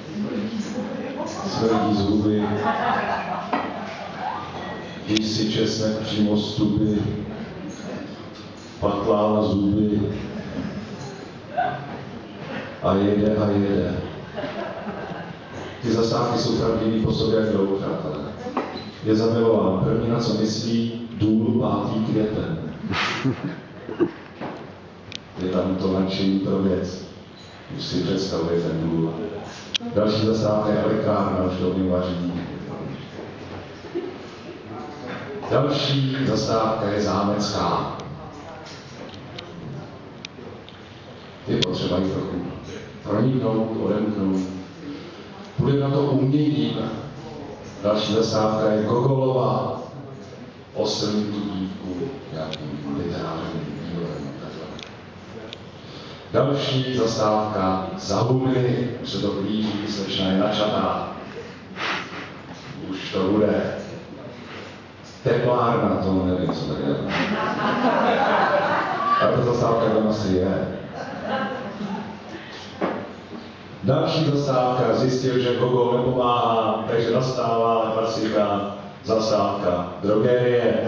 Smrdí zuby, když si česnek přímo z tuby, patlá na zuby a jede a jede. Ty zastávky jsou pravdivý po sobě jak dlouho, přátelé. Je zamilován. První, na co myslí, důl 5. květen. Je tam to nadšení pro věc. Už si představuje ten důl. Další zastávka je elektrárna, už to vaří. Další zastávka je zámecká. Je potřeba jich trochu proniknout, odemknout. Půjde na to uměním. Další zastávka je Gogolova. Oslní tu dívku nějakým literárním dílem. Další zastávka za humy, už se to blíží, slečna je načatá. Už to bude. Teplárna, to nevím, co tady je. Ale ta zastávka tam asi je. Další zastávka zjistil, že Gogol nepomáhá, takže nastává klasika, zastávka drogerie.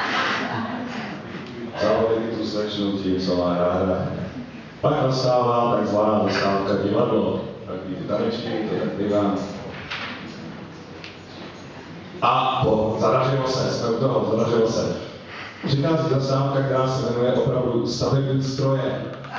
Zavolili tu slečnu tím, co má ráda. Pak nastává takzvaná zastávka divadlo. Takový ty tanečky, to tak bývá. A zadařilo se, jsme u toho, zadařilo se. Přichází zastávka, která se jmenuje opravdu stavební stroje.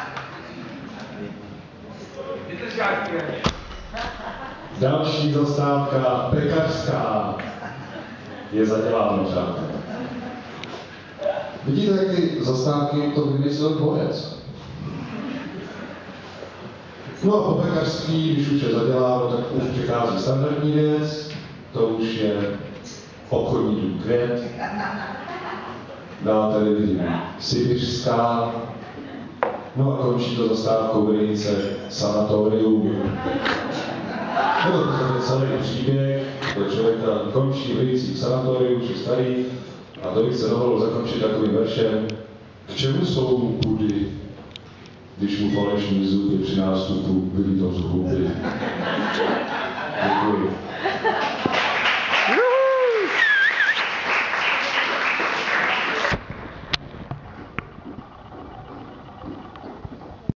Další zastávka, pekařská, je zaděláno, přátelé. Vidíte, jak ty zastávky to vymyslel borec. No a po pekařský, když už je zaděláno, tak už přichází standardní věc, to už je obchodní dům Květ. Dále tady vidím sibiřská. No a končí to zastávkou Vejnice sanatorium. Nebo to je celý příběh, to člověk tam končí v Vejnicích v sanatoriu, už je starý, a to bych se dovolil zakončit takovým veršem. K čemu jsou mu pudy, když mu falešní zuby při nástupu byly to zhuby? Děkuji.